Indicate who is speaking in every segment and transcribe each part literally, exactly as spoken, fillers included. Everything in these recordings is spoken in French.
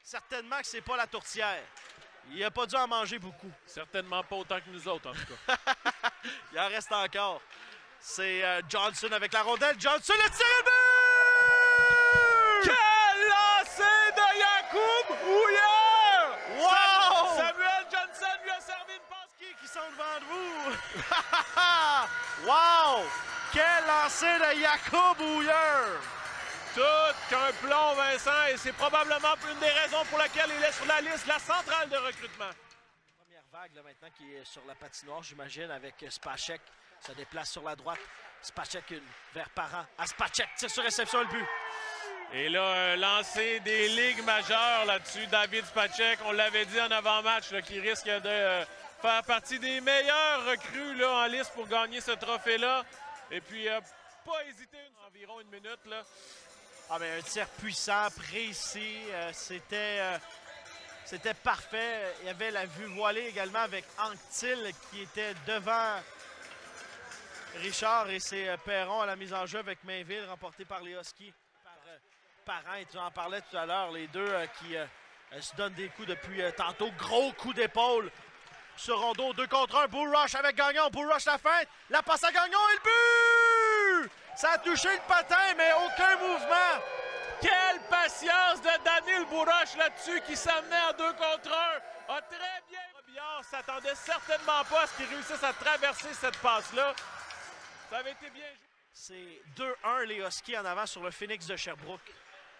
Speaker 1: Certainement que c'est pas la tourtière. Il a pas dû en manger beaucoup.
Speaker 2: Certainement pas autant que nous autres, en tout cas.
Speaker 1: Il en reste encore. C'est euh, Johnson avec la rondelle. Johnson, le tir et but!
Speaker 2: Quel lancer de Jakub Ouyer!
Speaker 1: Wow!
Speaker 2: Samuel Johnson lui a servi une passe.
Speaker 1: Qui qui sont devant vous? Wow! Quel lancer de Jakub Ouyer!
Speaker 2: Tout qu'un plomb, Vincent, et c'est probablement une des raisons pour laquelle il est sur la liste, la centrale de recrutement.
Speaker 1: Première vague là, maintenant qui est sur la patinoire, j'imagine, avec Spacek. Se déplace sur la droite. Spacek une, vers Parent. À Spacek, tire sur réception, le but.
Speaker 2: Et là, un lancer des ligues majeures là-dessus, David Spacek, on l'avait dit en avant-match, là, qui risque de euh, faire partie des meilleurs recrues là, en liste pour gagner ce trophée-là. Et puis, euh, pas hésiter une, environ une minute. Là.
Speaker 1: Ah, mais un tir puissant, précis. Euh, C'était euh, c'était parfait. Il y avait la vue voilée également avec Anctil qui était devant Richard et ses euh, Perron à la mise en jeu avec Mainville, remporté par les Huskies. Par euh, Parent, et tu en parlais tout à l'heure, les deux euh, qui euh, euh, se donnent des coups depuis euh, tantôt. Gros coup d'épaule sur Rondeau, deux contre un. Bull Rush avec Gagnon. Bull Rush la fin. La passe à Gagnon et le but! Ça a touché le patin, mais aucun mouvement.
Speaker 2: Quelle patience de Daniel Bourroche là-dessus qui s'amenait en deux contre un. A très bien. Robillard s'attendait certainement pas à ce qu'il réussisse à traverser cette passe-là. Ça avait été bien joué.
Speaker 1: C'est deux un les Huskies en avant sur le Phoenix de Sherbrooke.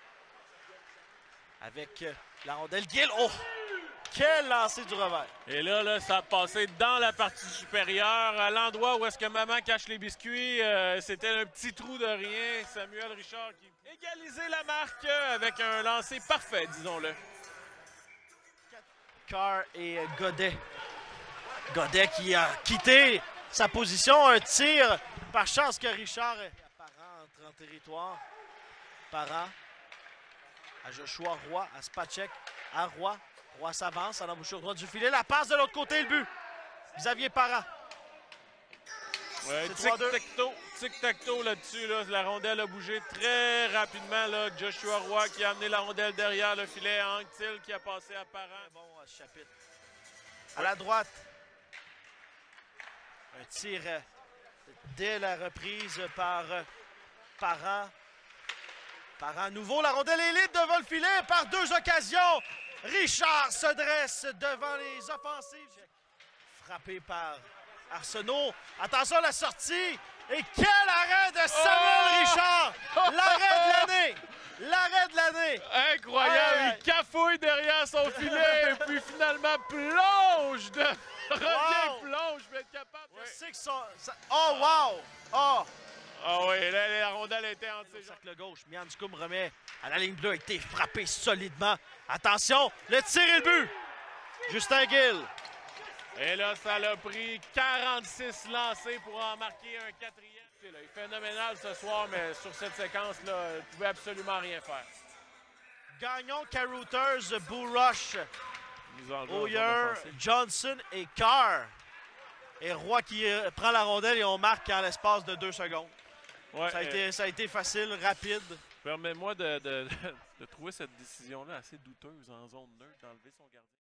Speaker 1: Avec euh, la rondelle Gill. Oh! Quel lancer du revers!
Speaker 2: Et là, là, ça a passé dans la partie supérieure, à l'endroit où est-ce que maman cache les biscuits. Euh, C'était un petit trou de rien. Samuel Richard qui égalisait la marque avec un lancer parfait, disons-le.
Speaker 1: Carr et Godet. Godet qui a quitté sa position. Un tir par chance que Richard Parent entre en territoire. Parent à Joshua Roy, à Spacek, à Roy. Roy s'avance à l'embouchure droite du filet. La passe de l'autre côté, le but. Xavier Parent.
Speaker 2: Ouais, tic-tac-toe tic là-dessus. Là. La rondelle a bougé très rapidement. Là. Joshua Roy qui a amené la rondelle derrière le filet. Anctil qui a passé à Parent.
Speaker 1: Bon euh, chapitre. À la droite. Un tir euh, dès la reprise par euh, Parent. Parent à nouveau. La rondelle élite devant le filet par deux occasions. Richard se dresse devant les offensives. Frappé par Arsenault. Attention à la sortie. Et quel arrêt de Samuel
Speaker 2: oh!
Speaker 1: Richard! L'arrêt de l'année! L'arrêt de l'année!
Speaker 2: Incroyable!
Speaker 1: Hey,
Speaker 2: il cafouille derrière son filet et puis finalement plonge de... revient
Speaker 1: wow!
Speaker 2: plonge, mais être capable.
Speaker 1: Je sais que son... ça... Oh, wow! Oh!
Speaker 2: Ah oui, là, la rondelle était en
Speaker 1: Au cercle gauche, Mian Ducombe remet à la ligne bleue, a été frappé solidement. Attention, le tir et le but. Justin Gill.
Speaker 2: Et là, ça l'a pris quarante-six lancés pour en marquer un quatrième. Il est phénoménal ce soir, mais sur cette séquence-là, il ne pouvait absolument rien faire.
Speaker 1: Gagnon, Carouters, Bull Rush, Ouyer, Johnson et Carr. Et Roy qui euh, prend la rondelle et on marque en l'espace de deux secondes.
Speaker 2: Ouais,
Speaker 1: ça, a
Speaker 2: euh,
Speaker 1: été, ça a été facile, rapide.
Speaker 2: Permets-moi de, de, de trouver cette décision-là assez douteuse en zone neutre d'enlever son gardien.